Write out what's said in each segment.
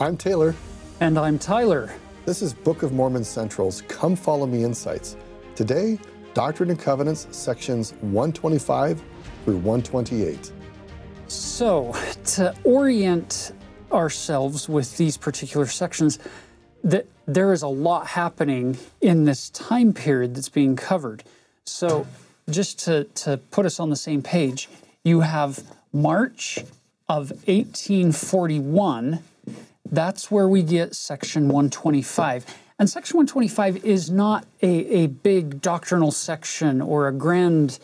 I'm Taylor. And I'm Tyler. This is Book of Mormon Central's Come Follow Me Insights. Today, Doctrine and Covenants, sections 125 through 128. So, to orient ourselves with these particular sections, there is a lot happening in this time period that's being covered. So, just to put us on the same page, you have March of 1841. That's where we get section 125. And section 125 is not a big doctrinal section or a grand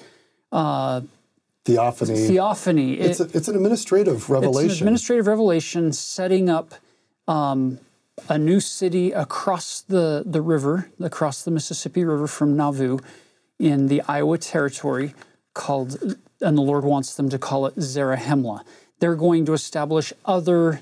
theophany. It's an administrative revelation. It's an administrative revelation setting up a new city across the river, across the Mississippi River from Nauvoo in the Iowa Territory called, and the Lord wants them to call it Zarahemla. They're going to establish other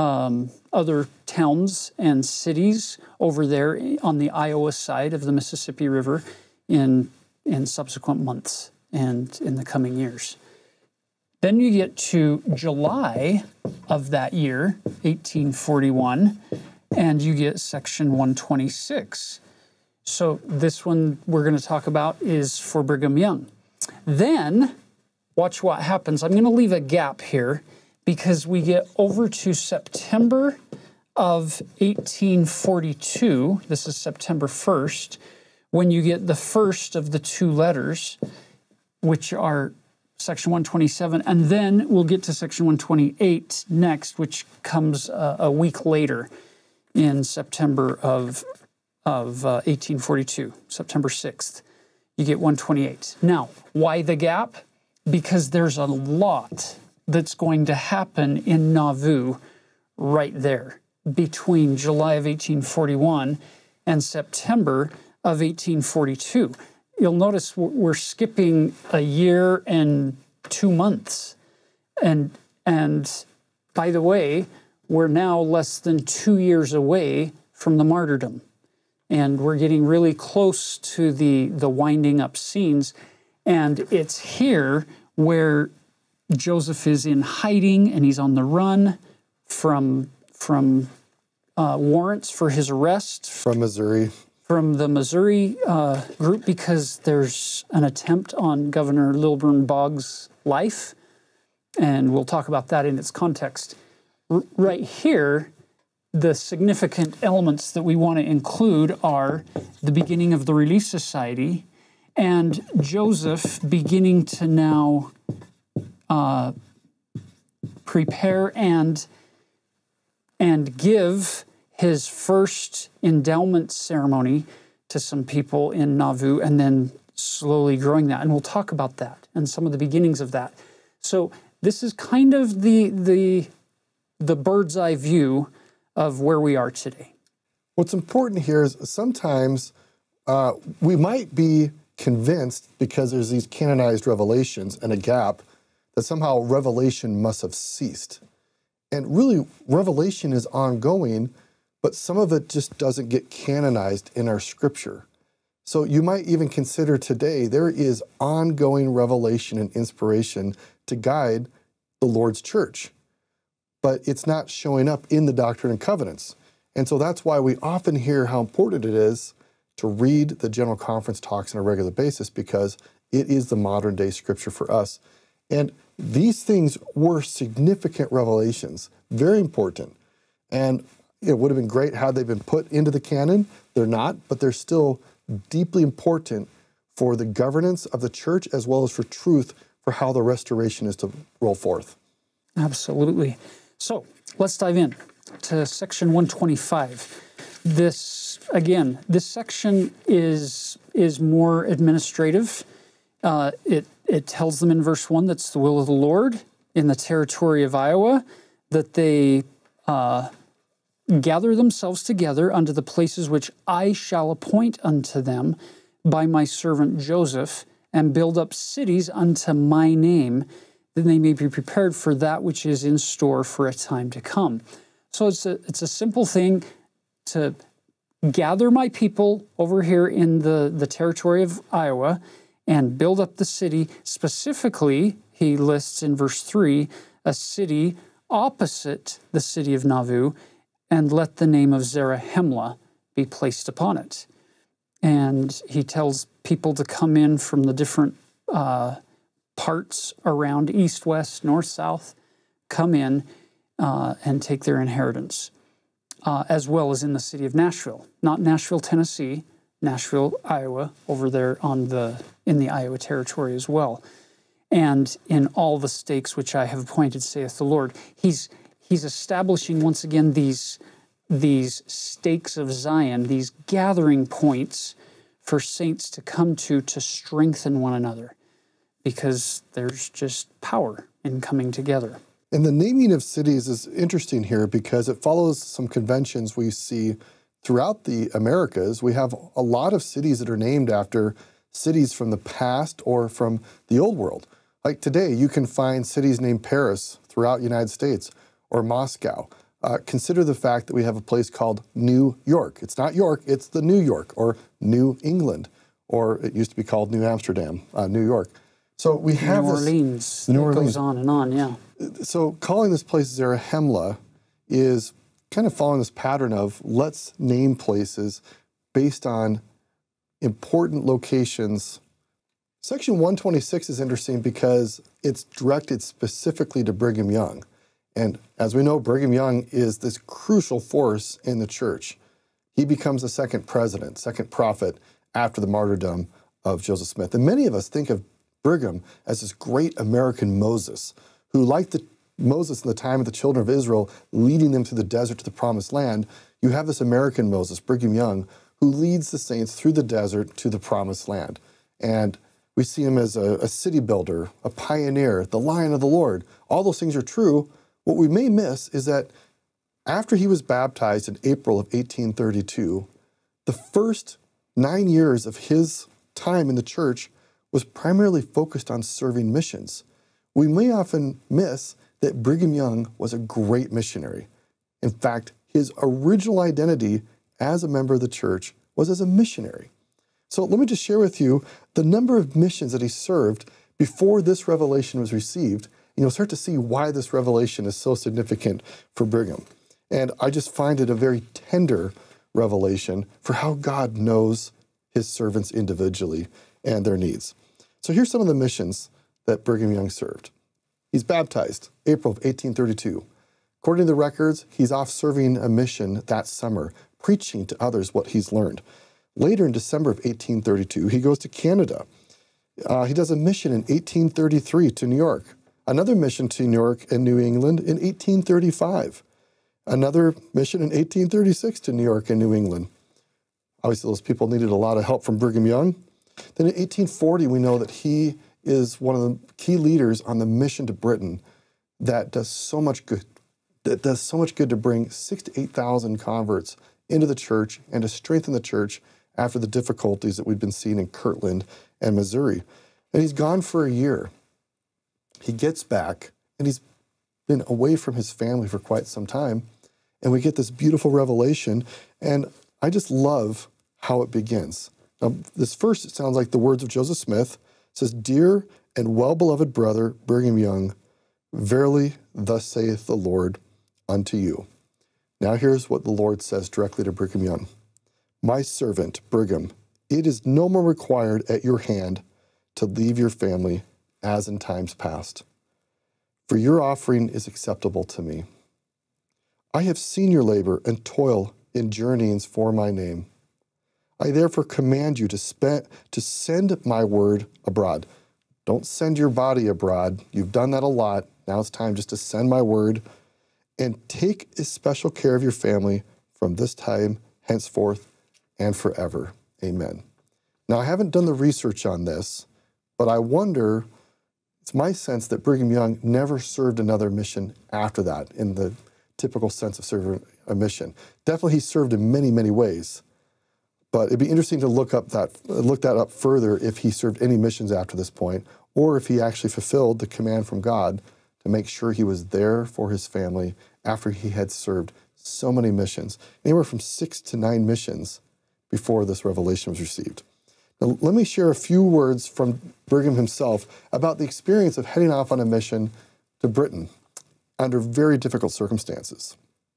towns and cities over there on the Iowa side of the Mississippi River in subsequent months and in the coming years. Then you get to July of that year, 1841, and you get section 126. So this one we're going to talk about is for Brigham Young. Then, watch what happens. I'm going to leave a gap here because we get over to September of 1842. This is September 1st, when you get the first of the two letters, which are section 127, and then we'll get to section 128 next, which comes a week later in September of 1842, September 6th. You get 128. Now, why the gap? Because there's a lot that's going to happen in Nauvoo right there between July of 1841 and September of 1842. You'll notice we're skipping a year and 2 months. And by the way, we're now less than 2 years away from the martyrdom. And we're getting really close to the winding up scenes. And it's here where Joseph is in hiding and he's on the run from warrants for his arrest. From Missouri. From the Missouri group, because there's an attempt on Governor Lilburn Boggs' life. And we'll talk about that in its context. Right here, the significant elements that we want to include are the beginning of the Relief Society and Joseph beginning to now prepare and give his first endowment ceremony to some people in Nauvoo, and then slowly growing that. And we'll talk about that and some of the beginnings of that. So this is kind of the bird's eye view of where we are today. What's important here is sometimes we might be convinced, because there's these canonized revelations and a gap, that somehow revelation must have ceased. And really, revelation is ongoing, but some of it just doesn't get canonized in our scripture. So you might even consider today there is ongoing revelation and inspiration to guide the Lord's church, but it's not showing up in the Doctrine and Covenants. And so that's why we often hear how important it is to read the General Conference talks on a regular basis, because it is the modern day scripture for us. And these things were significant revelations, very important. And it would have been great had they been put into the canon. They're not, but they're still deeply important for the governance of the church as well as for truth for how the restoration is to roll forth. Absolutely. So let's dive in to section 125. This section is more administrative. It tells them in verse 1 that's the will of the Lord in the territory of Iowa, that they gather themselves together unto the places which I shall appoint unto them by my servant Joseph, and build up cities unto my name, that they may be prepared for that which is in store for a time to come. So it's a simple thing to gather my people over here in the territory of Iowa and build up the city. Specifically, he lists in verse 3, a city opposite the city of Nauvoo, and let the name of Zarahemla be placed upon it. And he tells people to come in from the different parts around east, west, north, south, come in and take their inheritance, as well as in the city of Nashville. Not Nashville, Tennessee, Nashville, Iowa, over there in the Iowa territory as well. And in all the stakes which I have appointed, saith the Lord. He's establishing once again these stakes of Zion, these gathering points for saints to come to strengthen one another, because there's just power in coming together. And the naming of cities is interesting here because it follows some conventions we see throughout the Americas. We have a lot of cities that are named after cities from the past or from the old world. Like today, you can find cities named Paris throughout the United States or Moscow. Consider the fact that we have a place called New York. It's not York, it's the New York, or New England, or it used to be called New Amsterdam, New York. So we have New Orleans. It goes on and on, yeah. So calling this place Zarahemla is kind of following this pattern of let's name places based on important locations. Section 126 is interesting because it's directed specifically to Brigham Young. And as we know, Brigham Young is this crucial force in the church. He becomes the second president, second prophet after the martyrdom of Joseph Smith. And many of us think of Brigham as this great American Moses, who, like Moses in the time of the children of Israel, leading them through the desert to the promised land, you have this American Moses, Brigham Young, who leads the saints through the desert to the promised land. And we see him as a city builder, a pioneer, the Lion of the Lord. All those things are true. What we may miss is that after he was baptized in April of 1832, the first 9 years of his time in the church was primarily focused on serving missions. We may often miss that Brigham Young was a great missionary. In fact, his original identity as a member of the church was as a missionary. So let me just share with you the number of missions that he served before this revelation was received. You'll start to see why this revelation is so significant for Brigham. And I just find it a very tender revelation for how God knows his servants individually and their needs. So here's some of the missions that Brigham Young served. He's baptized, April of 1832. According to the records, he's off serving a mission that summer, preaching to others what he's learned. Later in December of 1832, he goes to Canada. He does a mission in 1833 to New York. Another mission to New York and New England in 1835. Another mission in 1836 to New York and New England. Obviously, those people needed a lot of help from Brigham Young. Then in 1840, we know that he is one of the key leaders on the mission to Britain that does so much good. That does so much good to bring 6,000 to 8,000 converts into the church and to strengthen the church after the difficulties that we've been seeing in Kirtland and Missouri. And he's gone for a year. He gets back, and he's been away from his family for quite some time, and we get this beautiful revelation, and I just love how it begins. Now, this first, it sounds like the words of Joseph Smith. It says, "Dear and well-beloved brother Brigham Young, verily thus saith the Lord unto you." Now here's what the Lord says directly to Brigham Young. "My servant, Brigham, it is no more required at your hand to leave your family as in times past. For your offering is acceptable to me. I have seen your labor and toil in journeyings for my name. I therefore command you to send my word abroad." Don't send your body abroad. You've done that a lot. Now it's time just to send my word. "And take especial care of your family from this time henceforth and forever. Amen." Now, I haven't done the research on this, but I wonder, it's my sense that Brigham Young never served another mission after that in the typical sense of serving a mission. Definitely he served in many, many ways, but it'd be interesting to look that up further if he served any missions after this point, or if he actually fulfilled the command from God to make sure he was there for his family after he had served so many missions, anywhere from 6 to 9 missions before this revelation was received. Now, let me share a few words from Brigham himself about the experience of heading off on a mission to Britain under very difficult circumstances.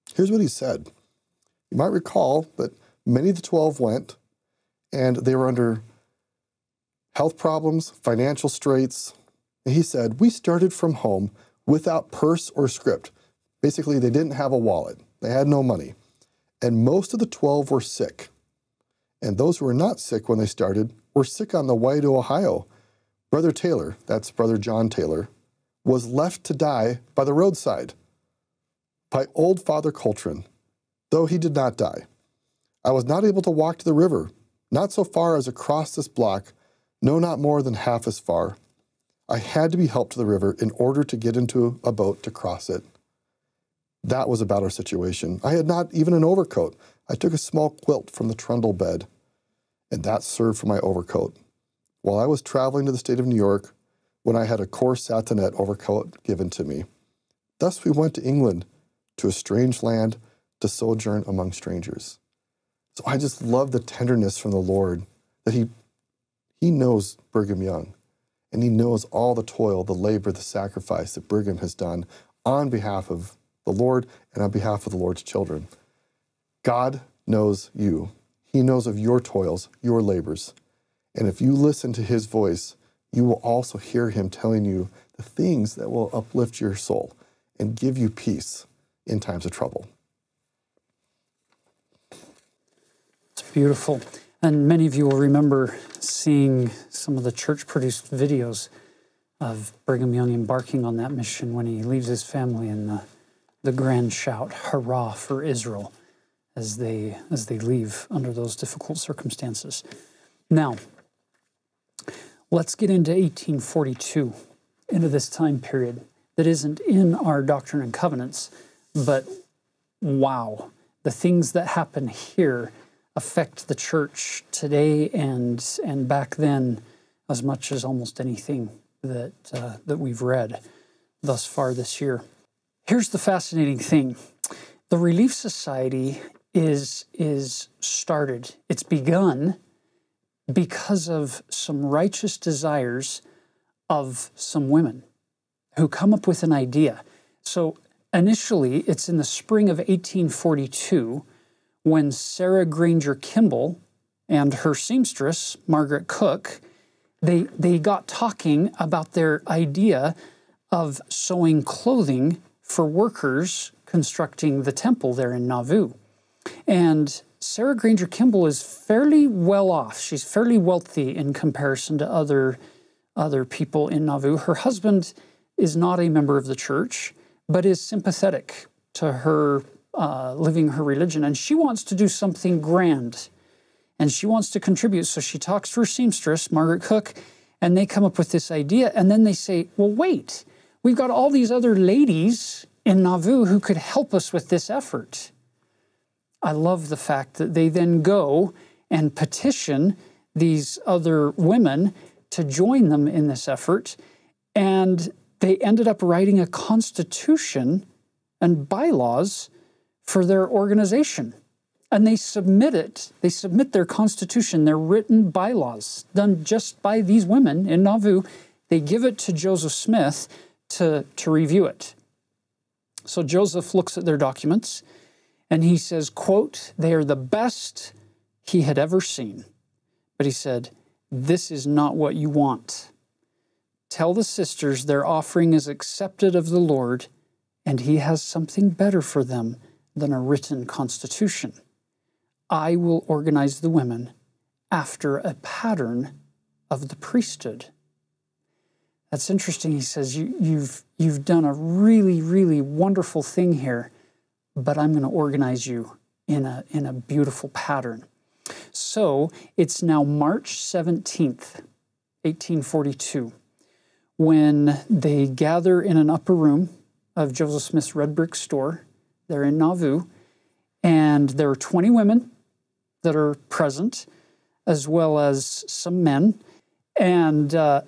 Here's what he said. You might recall that many of the 12 went, and they were under health problems, financial straits. And he said, we started from home without purse or script. Basically, they didn't have a wallet. They had no money. And most of the 12 were sick. And those who were not sick when they started were sick on the way to Ohio. Brother Taylor, that's Brother John Taylor, was left to die by the roadside by old Father Coltrane, though he did not die. I was not able to walk to the river, not so far as across this block, no, not more than half as far. I had to be helped to the river in order to get into a boat to cross it. That was about our situation. I had not even an overcoat. I took a small quilt from the trundle bed, and that served for my overcoat. While I was traveling to the state of New York, when I had a coarse satinette overcoat given to me. Thus we went to England, to a strange land, to sojourn among strangers. So I just love the tenderness from the Lord that He knows Brigham Young, and He knows all the toil, the labor, the sacrifice that Brigham has done on behalf of the Lord and on behalf of the Lord's children. God knows you. He knows of your toils, your labors. And if you listen to His voice, you will also hear Him telling you the things that will uplift your soul and give you peace in times of trouble. It's beautiful. And many of you will remember seeing some of the church-produced videos of Brigham Young embarking on that mission when he leaves his family in the grand shout, "Hurrah for Israel," as they leave under those difficult circumstances. Now, let's get into 1842, into this time period that isn't in our Doctrine and Covenants, but wow, the things that happen here affect the church today and back then as much as almost anything that we've read thus far this year. Here's the fascinating thing. The Relief Society is started. It's begun because of some righteous desires of some women who come up with an idea. So initially, it's in the spring of 1842 when Sarah Granger Kimball and her seamstress, Margaret Cook, they got talking about their idea of sewing clothing for workers constructing the temple there in Nauvoo. And Sarah Granger Kimball is fairly well off. She's fairly wealthy in comparison to other people in Nauvoo. Her husband is not a member of the church, but is sympathetic to her living her religion. And she wants to do something grand. And she wants to contribute. So she talks to her seamstress, Margaret Cook, and they come up with this idea. And then they say, well, wait, we've got all these other ladies in Nauvoo who could help us with this effort. I love the fact that they then go and petition these other women to join them in this effort. And they ended up writing a constitution and bylaws for their organization. And they submit it. They submit their constitution, their written bylaws, done just by these women in Nauvoo. They give it to Joseph Smith to review it. So Joseph looks at their documents, and he says, quote, "They are the best he had ever seen." But he said, "This is not what you want. Tell the sisters their offering is accepted of the Lord, and He has something better for them than a written constitution. I will organize the women after a pattern of the priesthood." That's interesting. He says, you've done a really, really wonderful thing here, but I'm going to organize you in a beautiful pattern. So it's now March 17th, 1842, when they gather in an upper room of Joseph Smith's red brick store there in Nauvoo, and there are 20 women that are present, as well as some men, and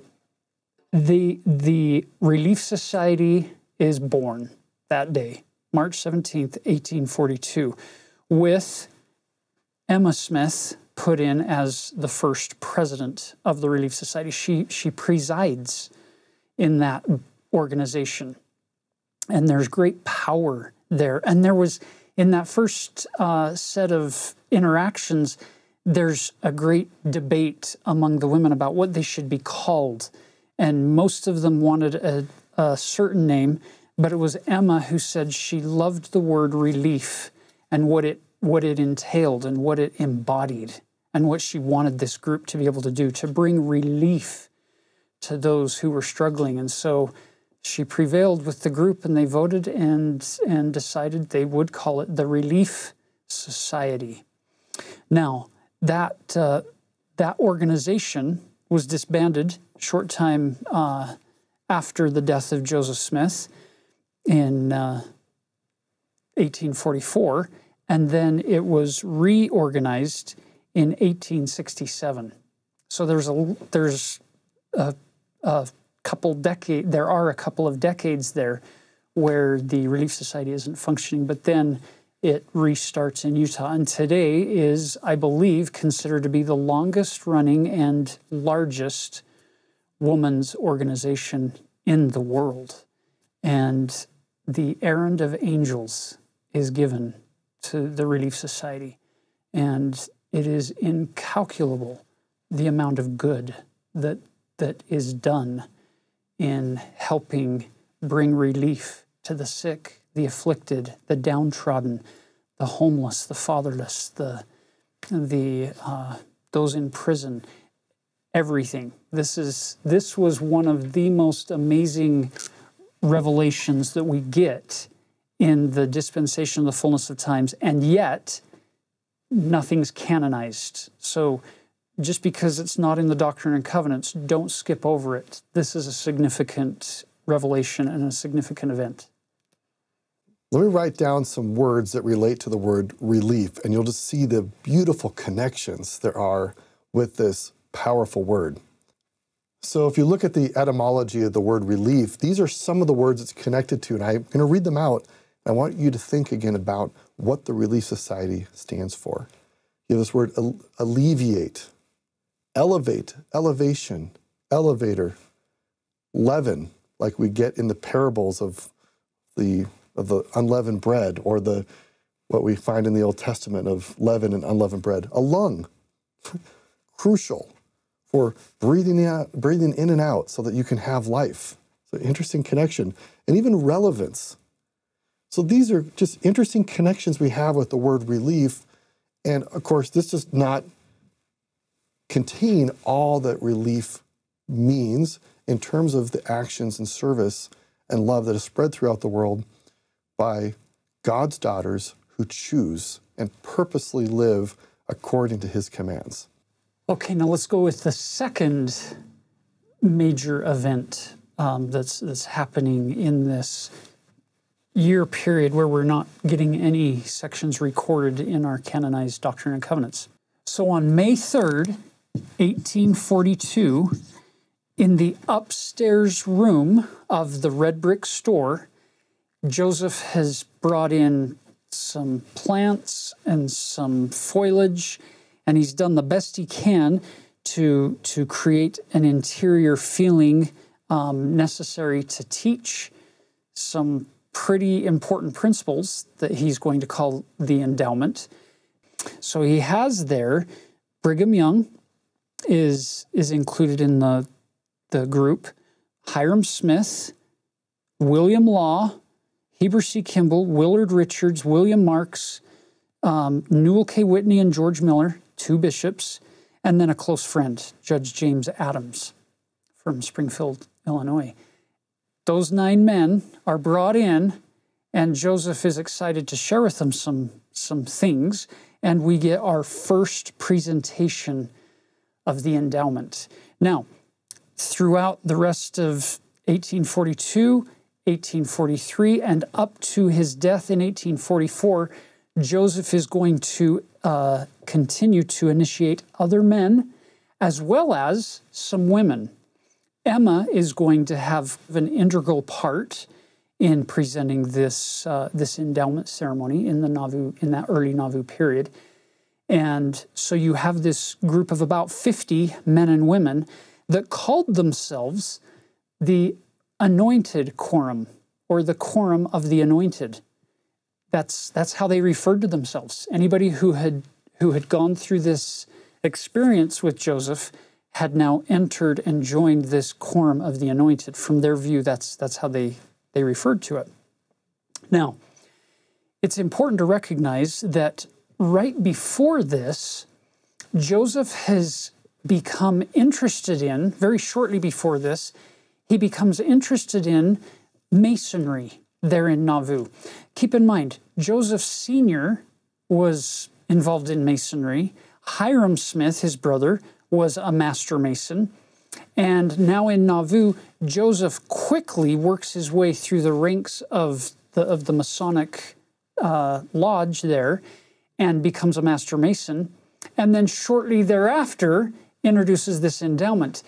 the Relief Society is born that day, March 17th, 1842, with Emma Smith put in as the first president of the Relief Society. She presides in that organization. And there's great power there. And there was in that first set of interactions, there's a great debate among the women about what they should be called. And most of them wanted a certain name, but it was Emma who said she loved the word relief and what it entailed and what it embodied and what she wanted this group to be able to do, to bring relief to those who were struggling. And so she prevailed with the group, and they voted and decided they would call it the Relief Society. Now, that organization was disbanded short time after the death of Joseph Smith in 1844, and then it was reorganized in 1867. So there are a couple of decades there where the Relief Society isn't functioning, but then it restarts in Utah. And today is, I believe, considered to be the longest running and largest women's organization in the world. And the errand of angels is given to the Relief Society. And it is incalculable the amount of good that is done in helping bring relief to the sick, the afflicted, the downtrodden, the homeless, the fatherless, those in prison, everything. This was one of the most amazing revelations that we get in the dispensation of the fullness of times, and yet nothing's canonized. So just because it's not in the Doctrine and Covenants, don't skip over it. This is a significant revelation and a significant event. Let me write down some words that relate to the word relief, and you'll just see the beautiful connections there are with this powerful word. So if you look at the etymology of the word relief, these are some of the words it's connected to, and I'm going to read them out. I want you to think again about what the Relief Society stands for. You have this word alleviate, elevate, elevation, elevator, leaven, like we get in the parables of the unleavened bread, or what we find in the Old Testament of leaven and unleavened bread. A lung, crucial for breathing in and out so that you can have life. So interesting connection. And even relevance. So these are just interesting connections we have with the word relief. And of course, this does not contain all that relief means in terms of the actions and service and love that is spread throughout the world by God's daughters who choose and purposely live according to his commands. Okay, now let's go with the second major event that's happening in this year period where we're not getting any sections recorded in our canonized Doctrine and Covenants. So on May 3rd, 1842, in the upstairs room of the red brick store, Joseph has brought in some plants and some foliage, and he's done the best he can to create an interior feeling necessary to teach some pretty important principles that he's going to call the endowment. So he has there, Brigham Young is included in the group, Hiram Smith, William Law, Heber C. Kimball, Willard Richards, William Marks, Newell K. Whitney, and George Miller, 2 bishops, and then a close friend, Judge James Adams from Springfield, Illinois. Those 9 men are brought in, and Joseph is excited to share with them some things, and we get our first presentation of the endowment. Now, throughout the rest of 1842, 1843, and up to his death in 1844, Joseph is going to continue to initiate other men as well as some women. Emma is going to have an integral part in presenting this endowment ceremony in the Nauvoo, in that early Nauvoo period. And so you have this group of about 50 men and women that called themselves the Anointed Quorum, or the Quorum of the Anointed. That's how they referred to themselves. Anybody who had gone through this experience with Joseph had now entered and joined this quorum of the anointed. From their view, that's how they referred to it. Now, it's important to recognize that right before this, Joseph has become interested in, very shortly before this, he becomes interested in Masonry there in Nauvoo. Keep in mind, Joseph Sr. was involved in Masonry. Hiram Smith, his brother, was a master Mason. And now in Nauvoo, Joseph quickly works his way through the ranks of the Masonic lodge there and becomes a master Mason. And then shortly thereafter, introduces this endowment.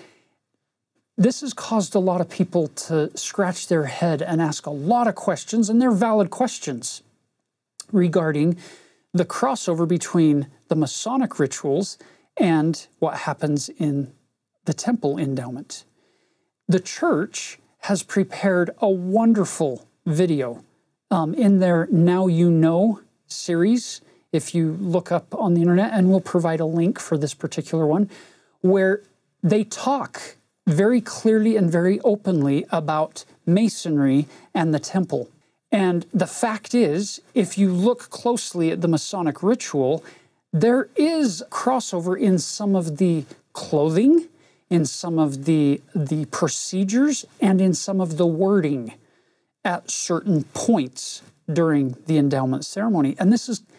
This has caused a lot of people to scratch their head and ask a lot of questions, and they're valid questions, regarding the crossover between the Masonic rituals and what happens in the temple endowment. The church has prepared a wonderful video in their Now You Know series, if you look up on the internet, and we'll provide a link for this particular one, where they talk very clearly and very openly about Masonry and the temple. And the fact is, if you look closely at the Masonic ritual, there is crossover in some of the clothing, in some of the procedures, and in some of the wording at certain points during the endowment ceremony. And this is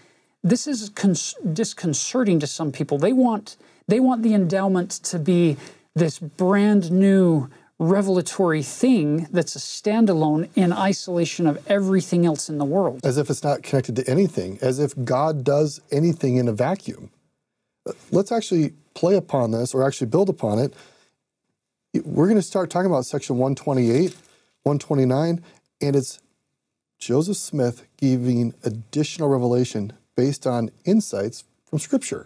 disconcerting to some people. They want the endowment to be this brand new revelatory thing that's a standalone in isolation of everything else in the world. As if it's not connected to anything, as if God does anything in a vacuum. Let's actually play upon this, or actually build upon it. We're going to start talking about section 128, 129, and it's Joseph Smith giving additional revelation based on insights from Scripture.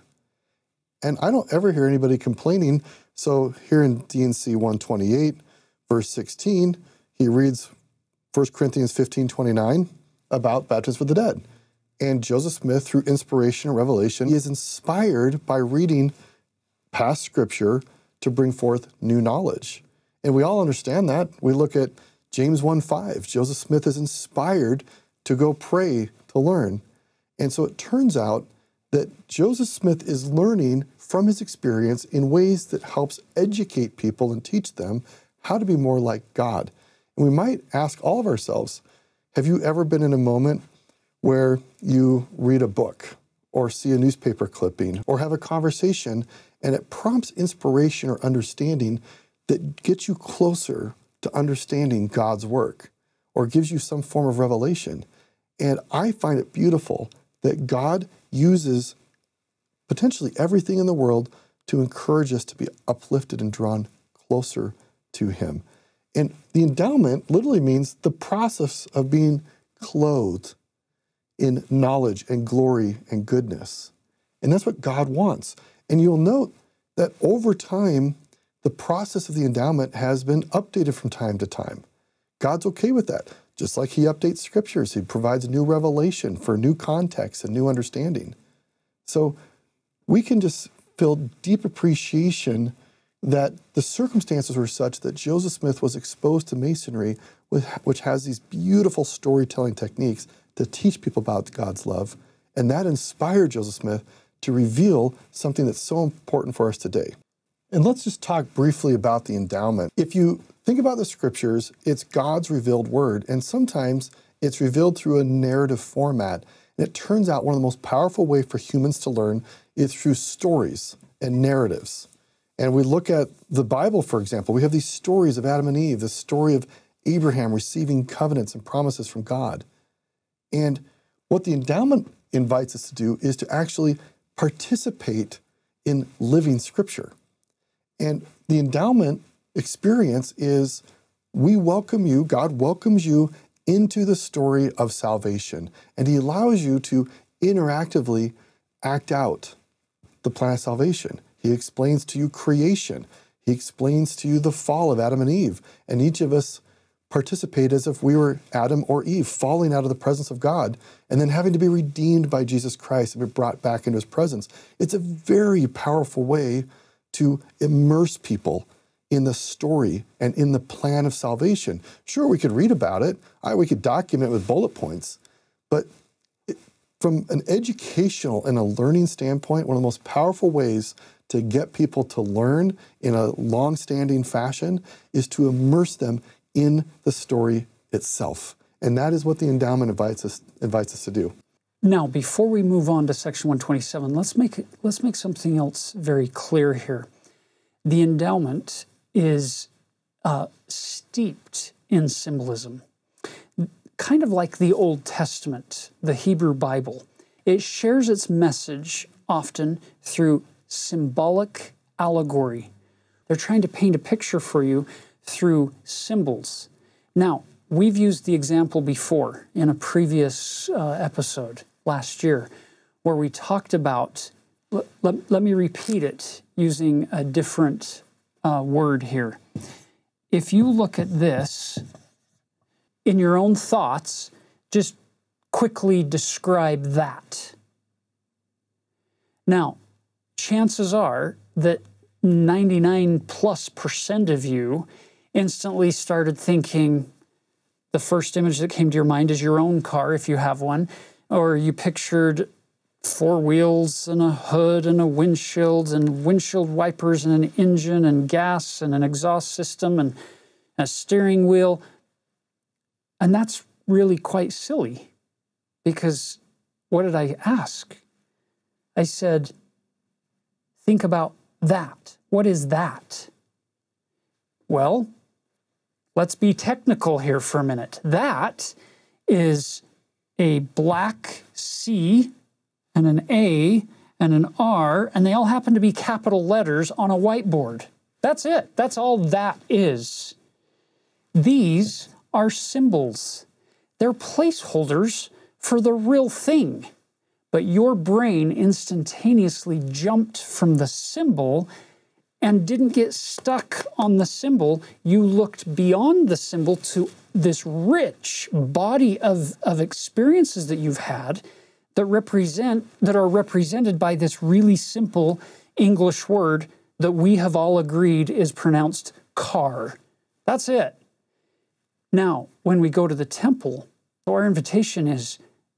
And I don't ever hear anybody complaining. So here in D&C 128, verse 16, he reads 1 Corinthians 15:29 about baptism for the dead. And Joseph Smith, through inspiration and revelation, he is inspired by reading past Scripture to bring forth new knowledge. And we all understand that. We look at James 1:5. Joseph Smith is inspired to go pray, to learn. And so it turns out that Joseph Smith is learning from his experience in ways that helps educate people and teach them how to be more like God. And we might ask all of ourselves, have you ever been in a moment where you read a book or see a newspaper clipping or have a conversation and it prompts inspiration or understanding that gets you closer to understanding God's work or gives you some form of revelation? And I find it beautiful that God uses potentially everything in the world to encourage us to be uplifted and drawn closer to Him. And the endowment literally means the process of being clothed in knowledge and glory and goodness. And that's what God wants. And you'll note that over time, the process of the endowment has been updated from time to time. God's okay with that. Just like He updates Scriptures, He provides new revelation for new context and new understanding. So we can just feel deep appreciation that the circumstances were such that Joseph Smith was exposed to Masonry, which has these beautiful storytelling techniques to teach people about God's love. And that inspired Joseph Smith to reveal something that's so important for us today. And let's just talk briefly about the endowment. If you think about the Scriptures, it's God's revealed word, and sometimes it's revealed through a narrative format. And it turns out one of the most powerful ways for humans to learn is through stories and narratives. And we look at the Bible, for example. We have these stories of Adam and Eve, the story of Abraham receiving covenants and promises from God. And what the endowment invites us to do is to actually participate in living Scripture. And the endowment experience is we welcome you, God welcomes you into the story of salvation. And He allows you to interactively act out the plan of salvation. He explains to you creation. He explains to you the fall of Adam and Eve. And each of us participate as if we were Adam or Eve, falling out of the presence of God, and then having to be redeemed by Jesus Christ and be brought back into his presence. It's a very powerful way to immerse people in the story and in the plan of salvation. Sure, we could read about it. We could document it with bullet points. But from an educational and a learning standpoint, one of the most powerful ways to get people to learn in a long-standing fashion is to immerse them in the story itself. And that is what the endowment invites us to do. Now, before we move on to section 127, let's make something else very clear here. The endowment is steeped in symbolism, kind of like the Old Testament, the Hebrew Bible. It shares its message often through symbolic allegory. They're trying to paint a picture for you through symbols. Now, we've used the example before in a previous episode last year where we talked about, let me repeat it using a different word here. If you look at this, in your own thoughts, just quickly describe that. Now, chances are that 99+% of you instantly started thinking the first image that came to your mind is your own car, if you have one, or you pictured 4 wheels and a hood and a windshield and windshield wipers and an engine and gas and an exhaust system and a steering wheel. And that's really quite silly because what did I ask? I said, think about that. What is that? Well, let's be technical here for a minute. That is a black C and an A and an R, and they all happen to be capital letters on a whiteboard. That's it. That's all that is. These are symbols. They're placeholders for the real thing. But your brain instantaneously jumped from the symbol and didn't get stuck on the symbol. You looked beyond the symbol to this rich body of experiences that you've had that are represented by this really simple English word that we have all agreed is pronounced car. That's it. Now, when we go to the temple, our invitation is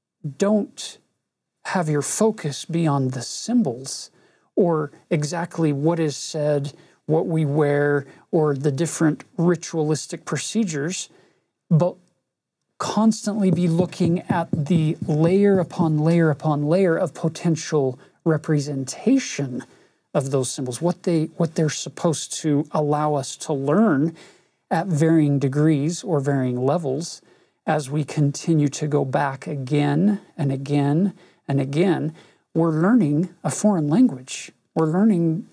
don't have your focus be on the symbols or exactly what is said, what we wear, or the different ritualistic procedures, but constantly be looking at the layer upon layer upon layer of potential representation of those symbols, what they're supposed to allow us to learn at varying degrees or varying levels as we continue to go back again and again and again. We're learning a foreign language. We're learning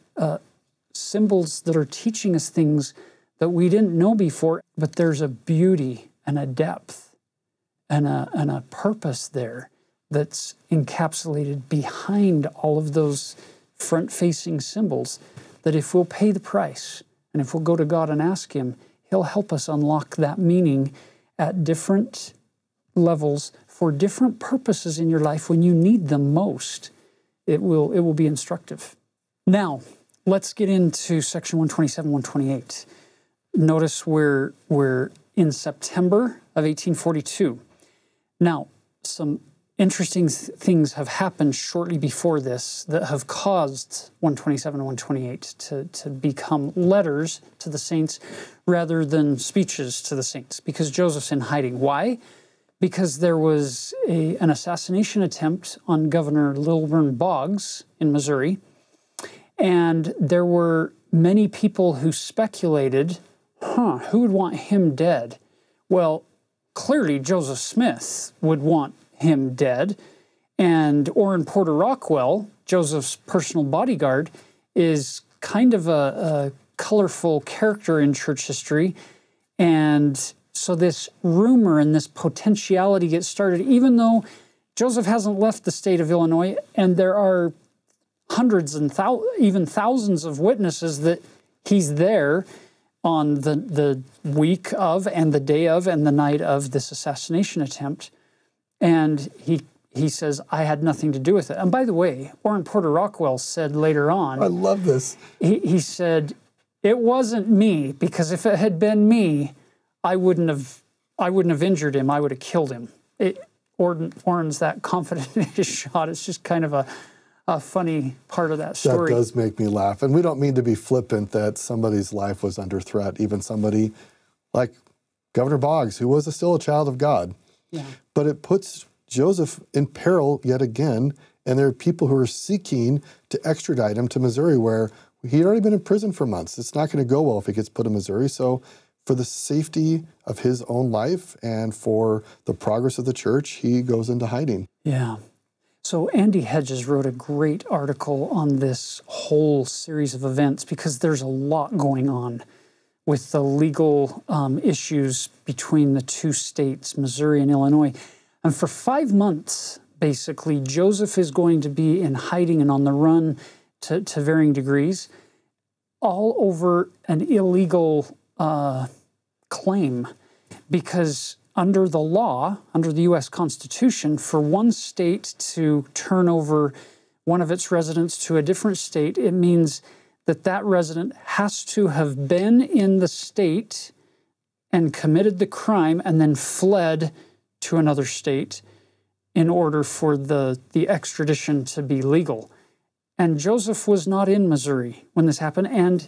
symbols that are teaching us things that we didn't know before, but there's a beauty and a depth and a purpose there that's encapsulated behind all of those front-facing symbols that if we'll pay the price and if we'll go to God and ask Him, He'll help us unlock that meaning at different levels for different purposes in your life when you need them most. It will be instructive. Now, let's get into section 127, 128. Notice we're in September of 1842. Now, some interesting things have happened shortly before this that have caused 127 and 128 to become letters to the saints rather than speeches to the saints, because Joseph's in hiding. Why? Because there was an assassination attempt on Governor Lilburn Boggs in Missouri, and there were many people who speculated, who would want him dead? Well, clearly Joseph Smith would want him dead, and Orrin Porter Rockwell, Joseph's personal bodyguard, is kind of a colorful character in church history, and so this rumor and this potentiality gets started, even though Joseph hasn't left the state of Illinois, and there are hundreds and even thousands of witnesses that he's there. on the week of and the day of and the night of this assassination attempt. And he says, I had nothing to do with it. And by the way, Orrin Porter Rockwell said later on, I love this. He said, it wasn't me, because if it had been me, I wouldn't have injured him. I would have killed him. Orrin's that confident in his shot. It's just kind of a funny part of that story. That does make me laugh. And we don't mean to be flippant that somebody's life was under threat, even somebody like Governor Boggs, who was still a child of God. Yeah. But it puts Joseph in peril yet again, and there are people who are seeking to extradite him to Missouri, where he'd already been in prison for months. It's not going to go well if he gets put in Missouri. So for the safety of his own life and for the progress of the church, he goes into hiding. Yeah. So Andy Hedges wrote a great article on this whole series of events, because there's a lot going on with the legal issues between the two states, Missouri and Illinois. And for 5 months, basically, Joseph is going to be in hiding and on the run to varying degrees, all over an illegal claim, because under the law, under the U.S. Constitution, for one state to turn over one of its residents to a different state, it means that that resident has to have been in the state and committed the crime and then fled to another state in order for the extradition to be legal. And Joseph was not in Missouri when this happened, and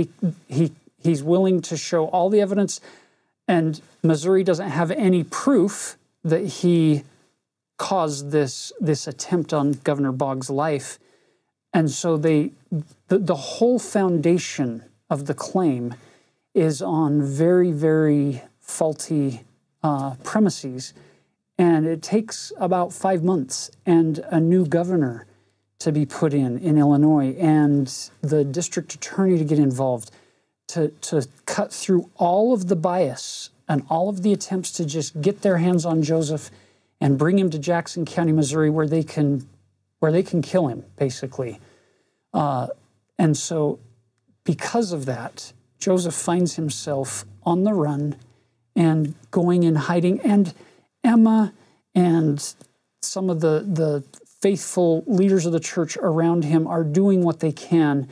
he's willing to show all the evidence, and Missouri doesn't have any proof that he caused this attempt on Governor Boggs' life. And so the whole foundation of the claim is on very, very faulty premises. And it takes about 5 months and a new governor to be put in Illinois, and the district attorney to get involved, to cut through all of the bias and all of the attempts to just get their hands on Joseph and bring him to Jackson County, Missouri, where they can kill him, basically. And so because of that, Joseph finds himself on the run and going in hiding. And Emma and some of the faithful leaders of the church around him are doing what they can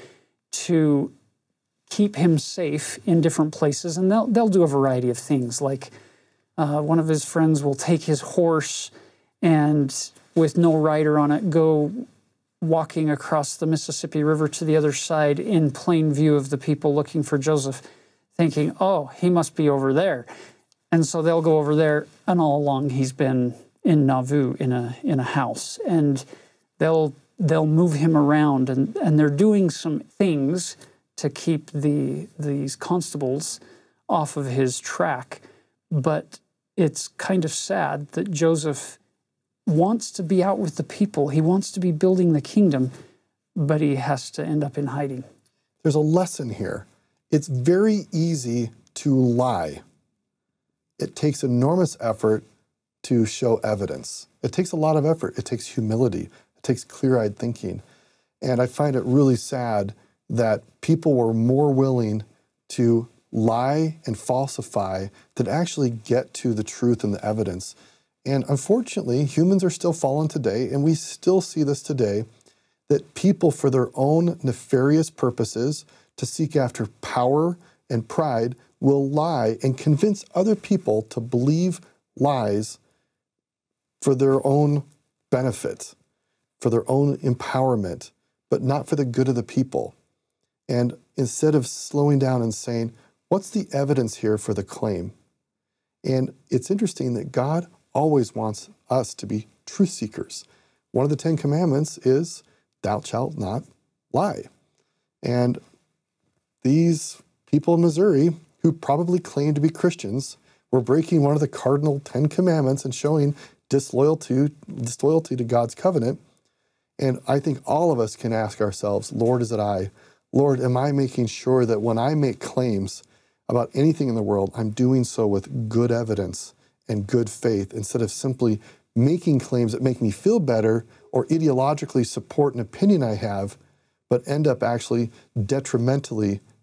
to keep him safe in different places. And they'll do a variety of things. Like one of his friends will take his horse and, with no rider on it, go walking across the Mississippi River to the other side in plain view of the people looking for Joseph, thinking, oh, he must be over there. And so they'll go over there, and all along he's been in Nauvoo in a house. And they'll move him around, and they're doing some things to keep these constables off of his track. But it's kind of sad that Joseph wants to be out with the people. He wants to be building the kingdom, but he has to end up in hiding. There's a lesson here. It's very easy to lie. It takes enormous effort to show evidence. It takes a lot of effort. It takes humility. It takes clear-eyed thinking. And I find it really sad that people were more willing to lie and falsify than actually get to the truth and the evidence. And unfortunately, humans are still fallen today, and we still see this today, that people, for their own nefarious purposes, to seek after power and pride, will lie and convince other people to believe lies for their own benefit, for their own empowerment, but not for the good of the people. And instead of slowing down and saying, what's the evidence here for the claim? And it's interesting that God always wants us to be truth seekers. One of the 10 commandments is, thou shalt not lie. And these people in Missouri, who probably claim to be Christians, were breaking one of the cardinal 10 commandments and showing disloyalty to God's covenant. And I think all of us can ask ourselves, Lord, is it I? Lord, am I making sure that when I make claims about anything in the world, I'm doing so with good evidence and good faith, instead of simply making claims that make me feel better or ideologically support an opinion I have, but end up actually detrimentally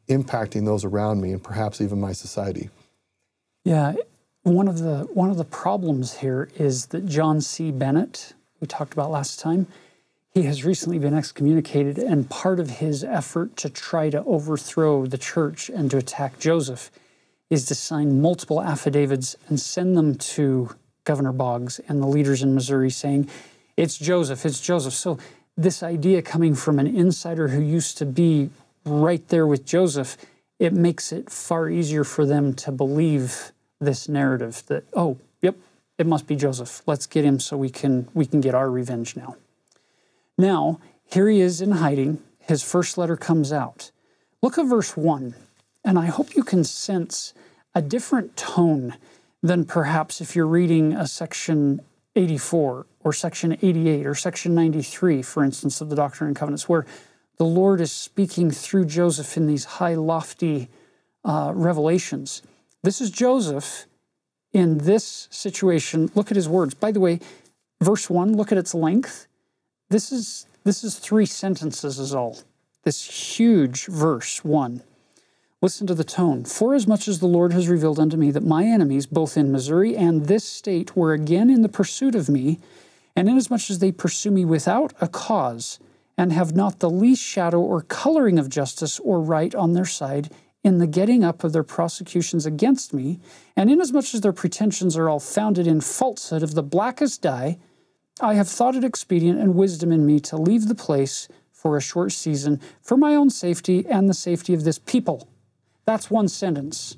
impacting those around me and perhaps even my society. Yeah, one of the problems here is that John C. Bennett, we talked about last time, he has recently been excommunicated, and part of his effort to try to overthrow the church and to attack Joseph is to sign multiple affidavits and send them to Governor Boggs and the leaders in Missouri saying, it's Joseph, it's Joseph. So this idea coming from an insider who used to be right there with Joseph, it makes it far easier for them to believe this narrative that, oh, yep, it must be Joseph. Let's get him so we can get our revenge now. Now, here he is in hiding. His first letter comes out. Look at verse 1, and I hope you can sense a different tone than perhaps if you're reading a section 84 or section 88 or section 93, for instance, of the Doctrine and Covenants, where the Lord is speaking through Joseph in these high, lofty revelations. This is Joseph in this situation. Look at his words. By the way, verse 1, look at its length. This is 3 sentences is all. This huge verse 1. Listen to the tone. Forasmuch as the Lord has revealed unto me that my enemies, both in Missouri and this state, were again in the pursuit of me, and inasmuch as they pursue me without a cause, and have not the least shadow or coloring of justice or right on their side in the getting up of their prosecutions against me, and inasmuch as their pretensions are all founded in falsehood of the blackest dye, I have thought it expedient and wisdom in me to leave the place for a short season for my own safety and the safety of this people. That's one sentence.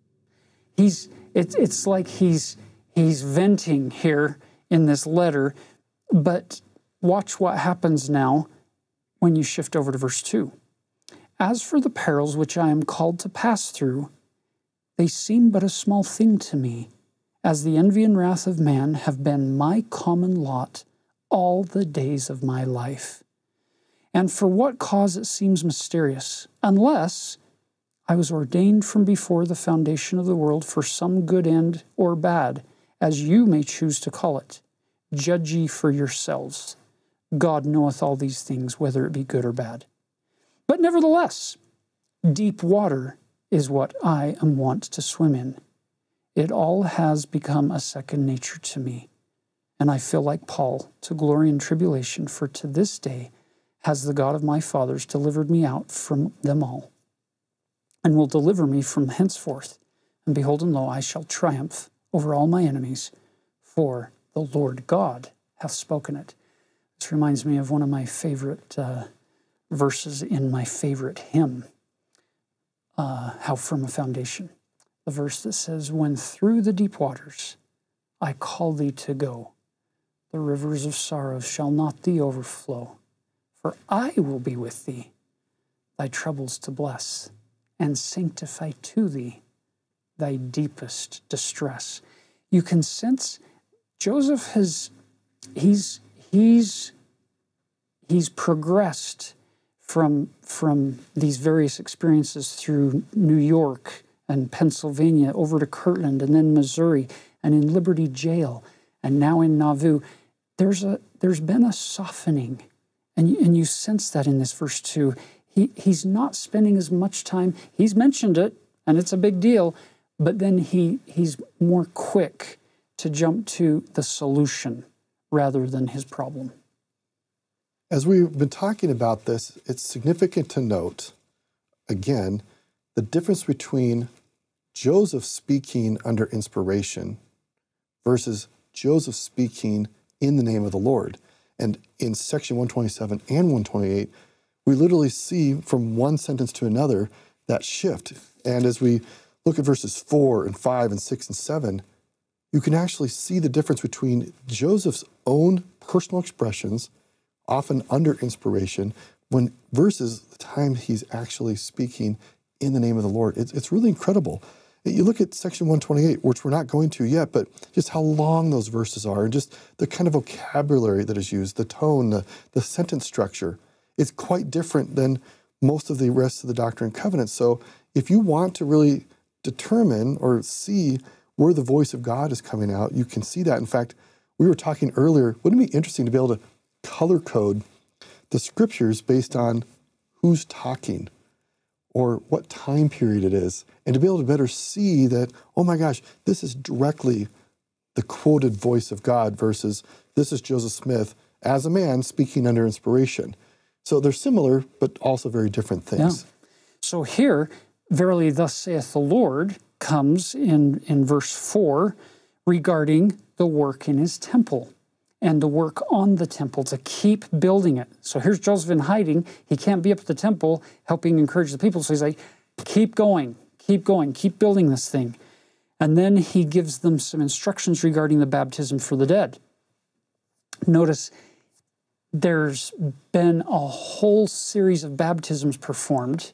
It's like he's venting here in this letter, but watch what happens now when you shift over to verse 2. As for the perils which I am called to pass through, they seem but a small thing to me, as the envy and wrath of man have been my common lot all the days of my life. And for what cause it seems mysterious, unless I was ordained from before the foundation of the world for some good end or bad, as you may choose to call it. Judge ye for yourselves. God knoweth all these things, whether it be good or bad. But nevertheless, deep water is what I am wont to swim in. It all has become a second nature to me, and I feel like Paul to glory in tribulation, for to this day has the God of my fathers delivered me out from them all, and will deliver me from henceforth. And behold, and lo, I shall triumph over all my enemies, for the Lord God hath spoken it. This reminds me of one of my favorite verses in my favorite hymn, How Firm a Foundation. The verse that says, when through the deep waters I call thee to go, the rivers of sorrow shall not thee overflow. For I will be with thee, thy troubles to bless, and sanctify to thee thy deepest distress. You can sense Joseph he's progressed from these various experiences through New York and Pennsylvania over to Kirtland and then Missouri and in Liberty Jail and now in Nauvoo. There's been a softening, and you sense that in this verse 2. He's not spending as much time. He's mentioned it, and it's a big deal, but then he's more quick to jump to the solution rather than his problem. As we've been talking about this, it's significant to note, again, the difference between Joseph speaking under inspiration versus Joseph speaking in the name of the Lord. And in section 127 and 128, we literally see from one sentence to another that shift. And as we look at verses 4 and 5 and 6 and 7, you can actually see the difference between Joseph's own personal expressions, often under inspiration, versus the time he's actually speaking in the name of the Lord. It's really incredible. You look at section 128, which we're not going to yet, but just how long those verses are and just the kind of vocabulary that is used, the tone, the sentence structure. It's quite different than most of the rest of the Doctrine and Covenants. So if you want to really determine or see where the voice of God is coming out, you can see that. In fact, we were talking earlier, wouldn't it be interesting to be able to color code the scriptures based on who's talking? or what time period it is, and to be able to better see that, oh my gosh, this is directly the quoted voice of God versus this is Joseph Smith as a man speaking under inspiration. So they're similar, but also very different things. Yeah. So here, verily thus saith the Lord, comes in verse 4 regarding the work in his temple and the work on the temple to keep building it. So here's Joseph in hiding. He can't be up at the temple helping encourage the people. So he's like, keep going, keep building this thing. And then he gives them some instructions regarding the baptism for the dead. Notice there's been a whole series of baptisms performed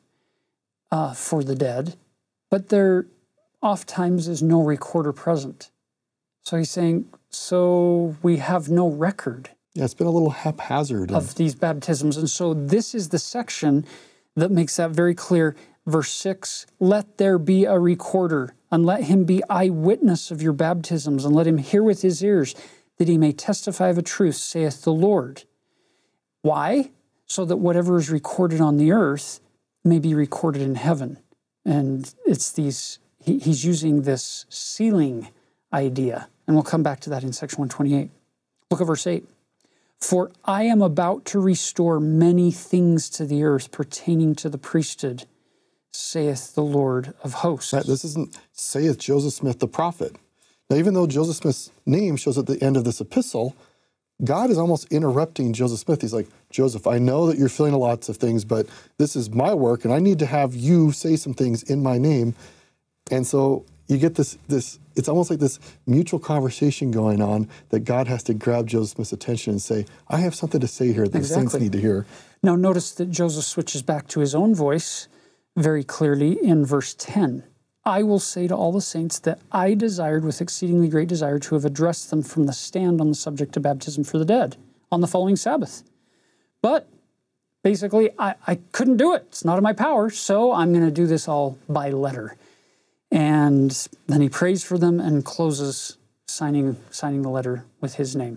for the dead, but there oftentimes is no recorder present. So he's saying, so we have no record. Yeah, it's been a little haphazard of these baptisms. And so this is the section that makes that very clear. Verse 6, let there be a recorder, and let him be eyewitness of your baptisms, and let him hear with his ears, that he may testify of a truth, saith the Lord. Why? So that whatever is recorded on the earth may be recorded in heaven. And it's these, he's using this sealing idea. And we'll come back to that in section 128. Look at verse 8. For I am about to restore many things to the earth pertaining to the priesthood, saith the Lord of hosts. This isn't saith Joseph Smith the prophet. Now, even though Joseph Smith's name shows at the end of this epistle, God is almost interrupting Joseph Smith. He's like, Joseph, I know that you're feeling lots of things, but this is my work, and I need to have you say some things in my name. And so you get this it's almost like this mutual conversation going on that God has to grab Joseph Smith's attention and say, I have something to say here that the saints need to hear. Now notice that Joseph switches back to his own voice very clearly in verse 10. I will say to all the saints that I desired with exceedingly great desire to have addressed them from the stand on the subject of baptism for the dead on the following Sabbath. But basically, I couldn't do it. It's not in my power, so I'm going to do this all by letter. And then he prays for them and closes signing the letter with his name.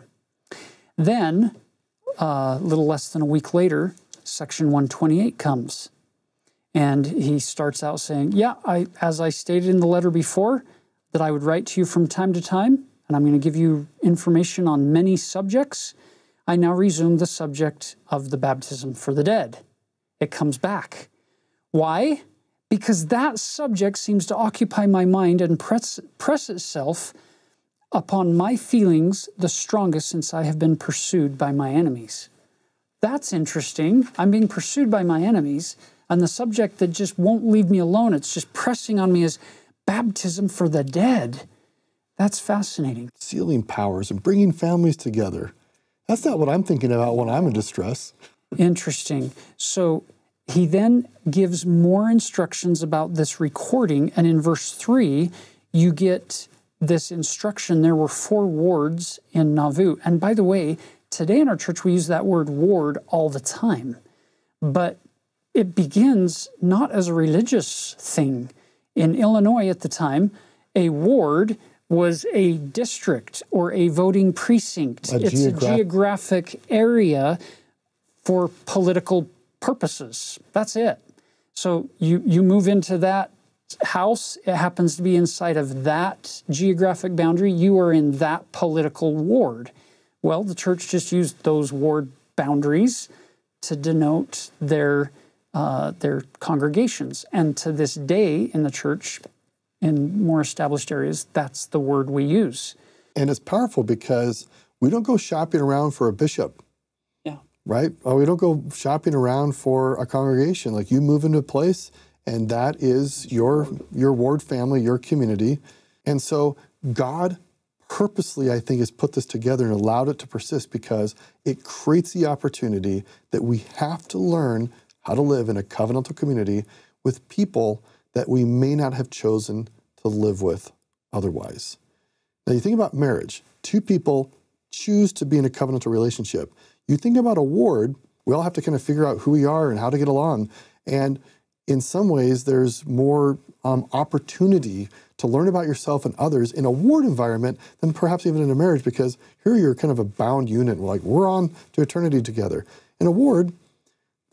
Then, a little less than a week later, section 128 comes. And he starts out saying, yeah, as I stated in the letter before, that I would write to you from time to time, and I'm going to give you information on many subjects. I now resume the subject of the baptism for the dead. It comes back. Why? Because that subject seems to occupy my mind and press itself upon my feelings the strongest since I have been pursued by my enemies. That's interesting. I'm being pursued by my enemies, and the subject that just won't leave me alone, it's just pressing on me, is baptism for the dead. That's fascinating. Sealing powers and bringing families together. That's not what I'm thinking about when I'm in distress. Interesting. So he then gives more instructions about this recording, and in verse 3, you get this instruction. There were 4 wards in Nauvoo. And by the way, today in our church we use that word ward all the time. But it begins not as a religious thing. In Illinois at the time, a ward was a district or a voting precinct. It's a geographic area for political purposes. That's it. So you move into that house, it happens to be inside of that geographic boundary, you are in that political ward. Well, the church just used those ward boundaries to denote their congregations. And to this day in the church, in more established areas, that's the word we use. And it's powerful because we don't go shopping around for a bishop. Yeah. Right? Or we don't go shopping around for a congregation. Like, you move into a place and that is your ward family, your community. And so God purposely, I think, has put this together and allowed it to persist because it creates the opportunity that we have to learn how to live in a covenantal community with people that we may not have chosen to live with otherwise. Now, you think about marriage. 2 people choose to be in a covenantal relationship. You think about a ward, we all have to kind of figure out who we are and how to get along. And in some ways, there's more opportunity to learn about yourself and others in a ward environment than perhaps even in a marriage, because here you're kind of a bound unit. We're on to eternity together. In a ward,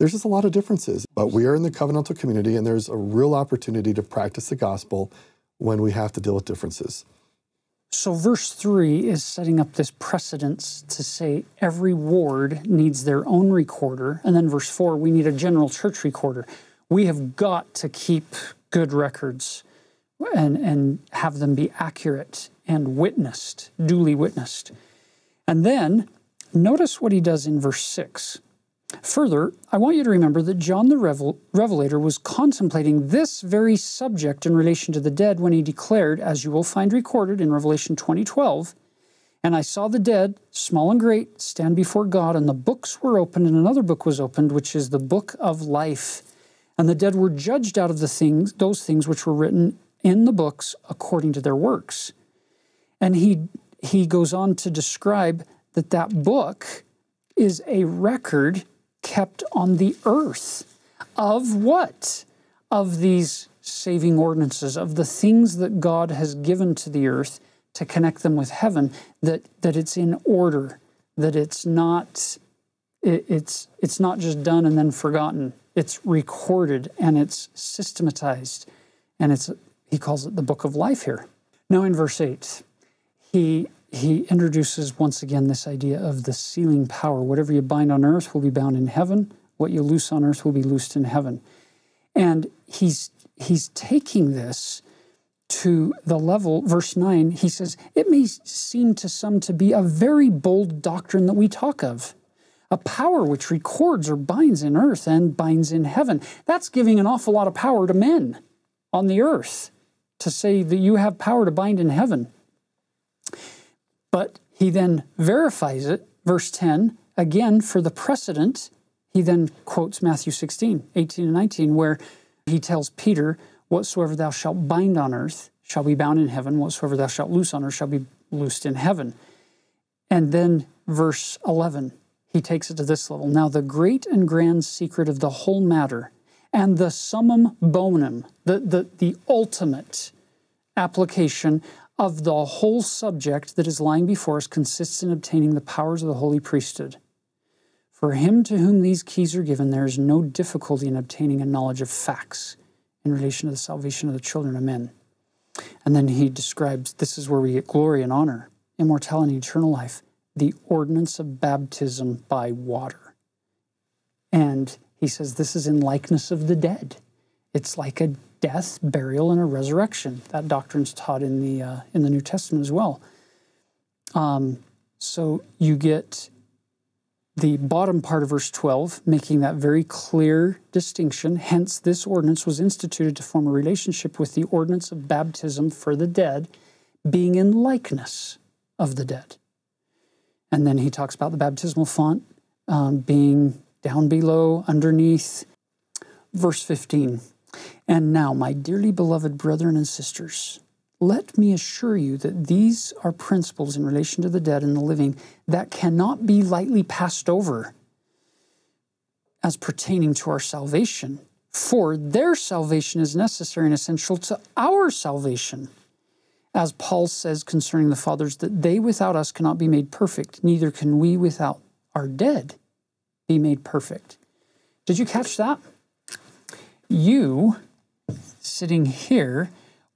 There's just a lot of differences. But we are in the covenantal community, and there's a real opportunity to practice the gospel when we have to deal with differences. So verse 3 is setting up this precedence to say every ward needs their own recorder. And then verse 4, we need a general church recorder. We have got to keep good records and have them be accurate and witnessed, duly witnessed. And then notice what he does in verse 6. Further, I want you to remember that John the Revelator was contemplating this very subject in relation to the dead when he declared, as you will find recorded in Revelation 20:12, "And I saw the dead, small and great, stand before God, and the books were opened, and another book was opened, which is the book of life. And the dead were judged out of those things which were written in the books according to their works." And he goes on to describe that book is a record kept on the earth of what? Of these saving ordinances, of the things that God has given to the earth to connect them with heaven, that it's in order, that it's not just done and then forgotten. It's recorded and it's systematized, and he calls it the book of life here. Now in verse 8, he introduces once again this idea of the sealing power. Whatever you bind on earth will be bound in heaven. What you loose on earth will be loosed in heaven. And he's taking this to the level, verse 9, he says, "It may seem to some to be a very bold doctrine that we talk of, a power which records or binds in earth and binds in heaven." That's giving an awful lot of power to men on the earth to say that you have power to bind in heaven. But he then verifies it, verse 10, again for the precedent. He then quotes Matthew 16, 18 and 19, where he tells Peter, "Whatsoever thou shalt bind on earth shall be bound in heaven. Whatsoever thou shalt loose on earth shall be loosed in heaven." And then verse 11, he takes it to this level. "Now the great and grand secret of the whole matter, and the summum bonum," the ultimate application of the whole subject that is lying before us, consists in obtaining the powers of the holy priesthood. For him to whom these keys are given, there is no difficulty in obtaining a knowledge of facts in relation to the salvation of the children of men. And then he describes, this is where we get glory and honor, immortality and eternal life, the ordinance of baptism by water. And he says this is in likeness of the dead. It's like a death, burial, and a resurrection. That doctrine's taught in the New Testament as well. So you get the bottom part of verse 12, making that very clear distinction. Hence, this ordinance was instituted to form a relationship with the ordinance of baptism for the dead, being in likeness of the dead. And then he talks about the baptismal font being down below, underneath. Verse 15, "And now, my dearly beloved brethren and sisters, let me assure you that these are principles in relation to the dead and the living that cannot be lightly passed over as pertaining to our salvation. For their salvation is necessary and essential to our salvation. As Paul says concerning the fathers, that they without us cannot be made perfect, neither can we without our dead be made perfect." Did you catch that? You, sitting here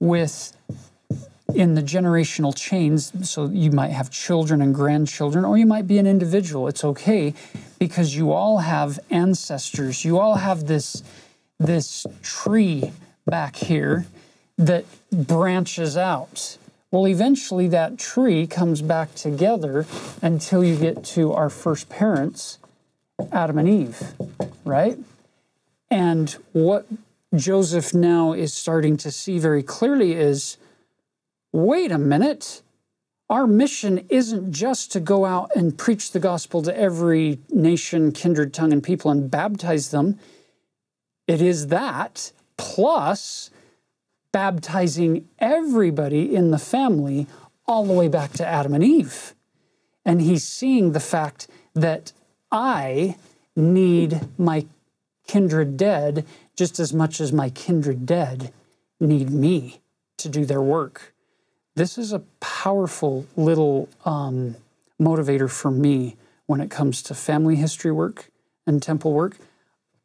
in the generational chains, so you might have children and grandchildren, or you might be an individual. It's okay, because you all have ancestors. You all have this tree back here that branches out. Well, eventually that tree comes back together until you get to our first parents, Adam and Eve, right? And what Joseph now is starting to see very clearly is, wait a minute, our mission isn't just to go out and preach the gospel to every nation, kindred, tongue, and people and baptize them. It is that, plus baptizing everybody in the family all the way back to Adam and Eve. And he's seeing the fact that I need my kindred dead just as much as my kindred dead need me to do their work. This is a powerful little motivator for me when it comes to family history work and temple work.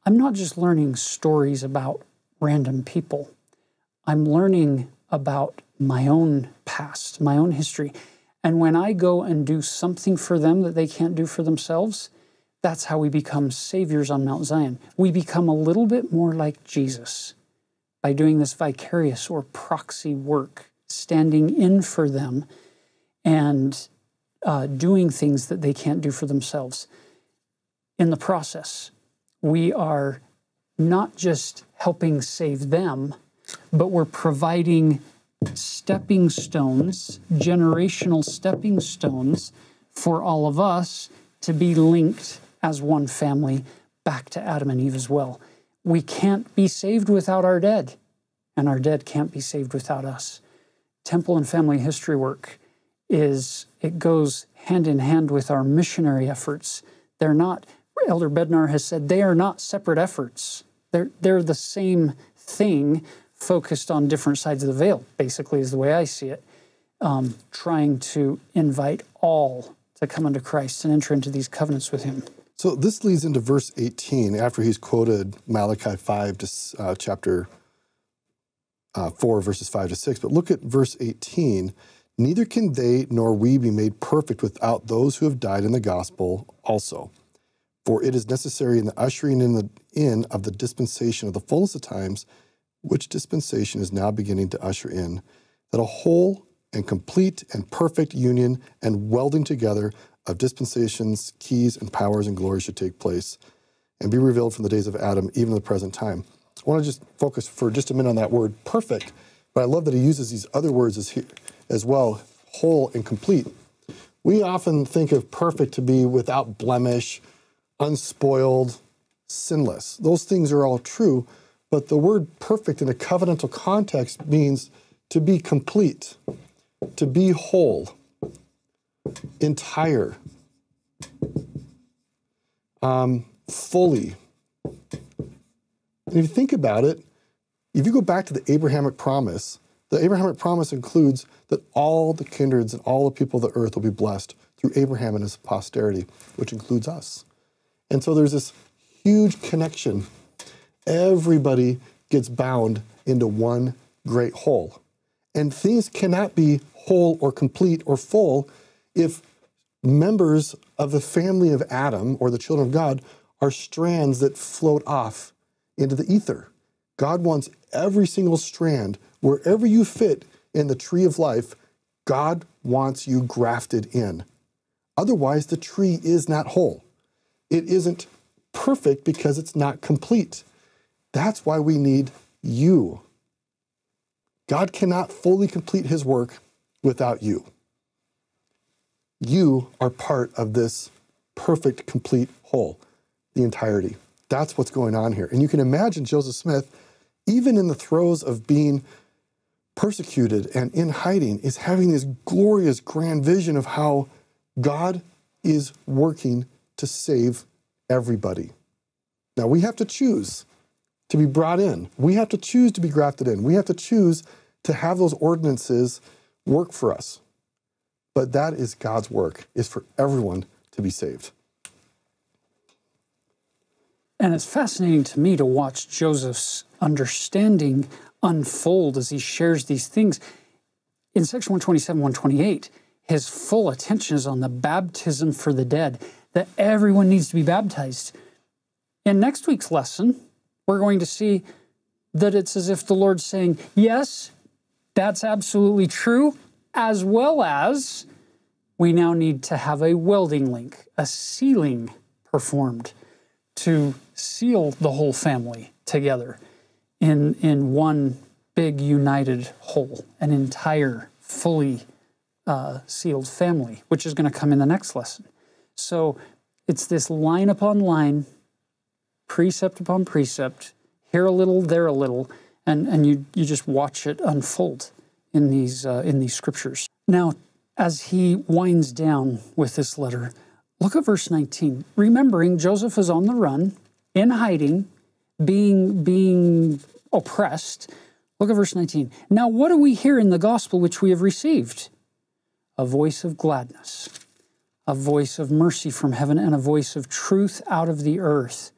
I'm not just learning stories about random people. I'm learning about my own past, my own history. And when I go and do something for them that they can't do for themselves, that's how we become saviors on Mount Zion. We become a little bit more like Jesus by doing this vicarious or proxy work, standing in for them and doing things that they can't do for themselves. In the process, we are not just helping save them, but we're providing stepping stones, generational stepping stones for all of us to be linked as one family back to Adam and Eve as well. We can't be saved without our dead, and our dead can't be saved without us. Temple and family history work it goes hand in hand with our missionary efforts. They're not, Elder Bednar has said, they are not separate efforts. They're the same thing, focused on different sides of the veil, basically, is the way I see it, trying to invite all to come unto Christ and enter into these covenants with Him. So this leads into verse 18, after he's quoted Malachi 5 to chapter 4, verses 5 to 6. But look at verse 18. Neither can they nor we be made perfect without those who have died in the gospel also. For it is necessary in the ushering in of the dispensation of the fullness of times, which dispensation is now beginning to usher in, that a whole and complete and perfect union and welding together of dispensations, keys, and powers and glory should take place and be revealed from the days of Adam, even to the present time. I want to just focus for just a minute on that word, perfect, but I love that he uses these other words as well, whole and complete. We often think of perfect to be without blemish, unspoiled, sinless. Those things are all true, but the word perfect in a covenantal context means to be complete, to be whole, entire, fully. And if you think about it, if you go back to the Abrahamic promise includes that all the kindreds and all the people of the earth will be blessed through Abraham and his posterity, which includes us. And so there's this huge connection. Everybody gets bound into one great whole. And things cannot be whole or complete or full if members of the family of Adam or the children of God are strands that float off into the ether. God wants every single strand, wherever you fit in the tree of life, God wants you grafted in. Otherwise, the tree is not whole. It isn't perfect because it's not complete. That's why we need you. God cannot fully complete his work without you. You are part of this perfect, complete whole, the entirety. That's what's going on here. And you can imagine Joseph Smith, even in the throes of being persecuted and in hiding, is having this glorious, grand vision of how God is working to save everybody. Now, we have to choose to be brought in. We have to choose to be grafted in. We have to choose to have those ordinances work for us. But that is God's work, is for everyone to be saved. And it's fascinating to me to watch Joseph's understanding unfold as he shares these things. In section 127, 128, his full attention is on the baptism for the dead, that everyone needs to be baptized. In next week's lesson, we're going to see that it's as if the Lord's saying, yes, that's absolutely true, as well as we now need to have a welding link, a sealing performed to seal the whole family together in one big united whole, an entire, fully sealed family, which is going to come in the next lesson. So it's this line upon line, precept upon precept, here a little, there a little, and you just watch it unfold in these scriptures. Now, as he winds down with this letter, look at verse 19. Remembering Joseph is on the run, in hiding, being oppressed. Look at verse 19. Now, what do we hear in the gospel which we have received? A voice of gladness, a voice of mercy from heaven, and a voice of truth out of the earth.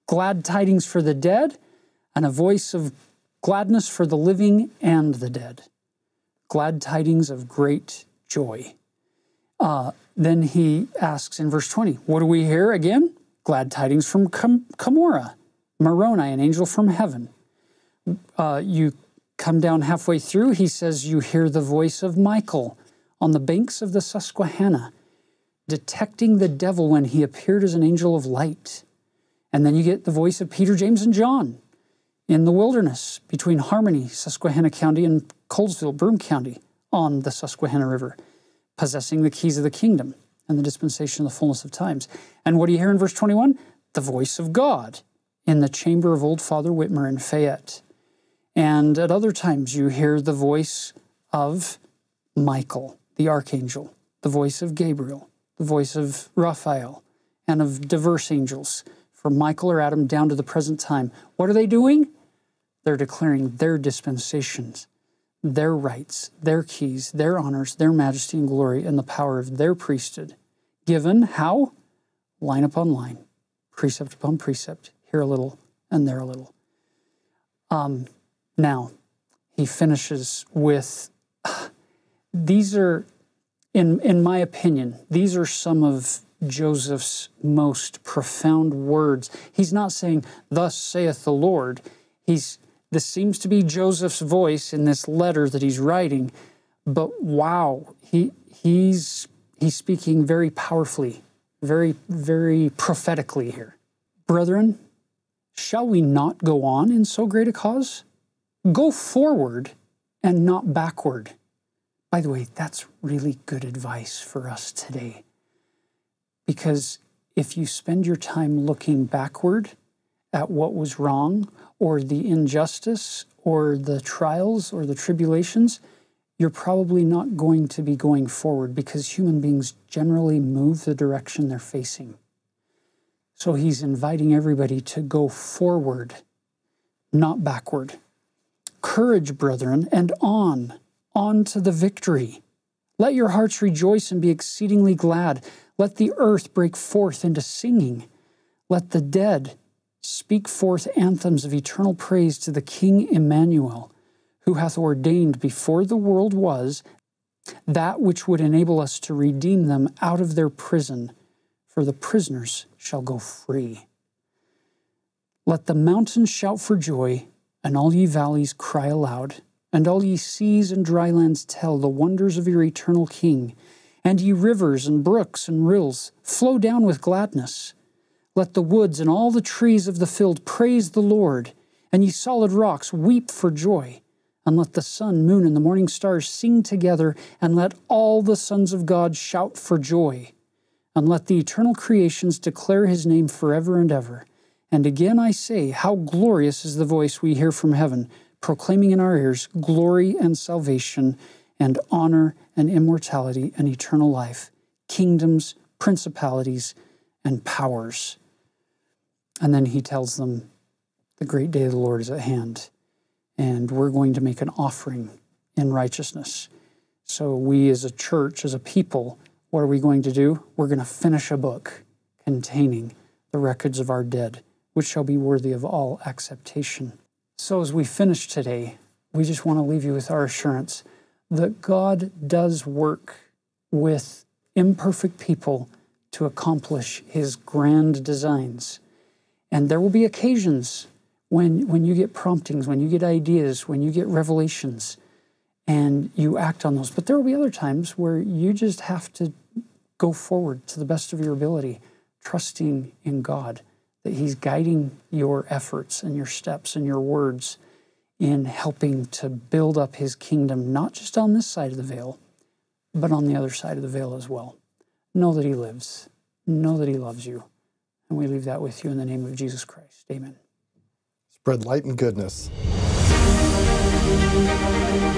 glad tidings for the dead, and a voice of gladness for the living and the dead. Glad tidings of great joy. Then he asks in verse 20, what do we hear again? Glad tidings from Camorra, Moroni, an angel from heaven. You come down halfway through, he says, you hear the voice of Michael on the banks of the Susquehanna, detecting the devil when he appeared as an angel of light. And then you get the voice of Peter, James, and John in the wilderness between Harmony, Susquehanna County, and Colesville, Broome County, on the Susquehanna River, possessing the keys of the kingdom and the dispensation of the fullness of times. And what do you hear in verse 21? The voice of God in the chamber of old Father Whitmer in Fayette. And at other times you hear the voice of Michael, the archangel, the voice of Gabriel, the voice of Raphael, and of diverse angels, from Michael or Adam down to the present time. What are they doing? They're declaring their dispensations, their rights, their keys, their honors, their majesty and glory, and the power of their priesthood. Given how? Line upon line, precept upon precept, here a little and there a little. Now, he finishes with, these are, in my opinion, these are some of Joseph's most profound words. He's not saying, thus saith the Lord. This seems to be Joseph's voice in this letter that he's writing, but wow, he's speaking very powerfully, very, very prophetically here. Brethren, shall we not go on in so great a cause? Go forward and not backward. By the way, that's really good advice for us today. Because if you spend your time looking backward at what was wrong, or the injustice, or the trials, or the tribulations, you're probably not going to be going forward, because human beings generally move the direction they're facing. So he's inviting everybody to go forward, not backward. Courage, brethren, and on to the victory. Let your hearts rejoice and be exceedingly glad. Let the earth break forth into singing. Let the dead speak forth anthems of eternal praise to the King Emmanuel, who hath ordained before the world was that which would enable us to redeem them out of their prison, for the prisoners shall go free. Let the mountains shout for joy, and all ye valleys cry aloud, and all ye seas and dry lands tell the wonders of your eternal King. And ye rivers and brooks and rills, flow down with gladness. Let the woods and all the trees of the field praise the Lord, and ye solid rocks weep for joy. And let the sun, moon, and the morning stars sing together, and let all the sons of God shout for joy. And let the eternal creations declare his name forever and ever. And again I say, how glorious is the voice we hear from heaven, proclaiming in our ears glory and salvation, and honor and immortality and eternal life, kingdoms, principalities, and powers. And then he tells them, the great day of the Lord is at hand, and we're going to make an offering in righteousness. So we as a church, as a people, what are we going to do? We're going to finish a book containing the records of our dead, which shall be worthy of all acceptation. So as we finish today, we just want to leave you with our assurance that God does work with imperfect people to accomplish his grand designs. And there will be occasions when you get promptings, when you get ideas, when you get revelations, and you act on those. But there will be other times where you just have to go forward to the best of your ability, trusting in God, that he's guiding your efforts and your steps and your words in helping to build up his kingdom, not just on this side of the veil, but on the other side of the veil as well. Know that he lives. Know that he loves you. And we leave that with you in the name of Jesus Christ. Amen. Spread light and goodness.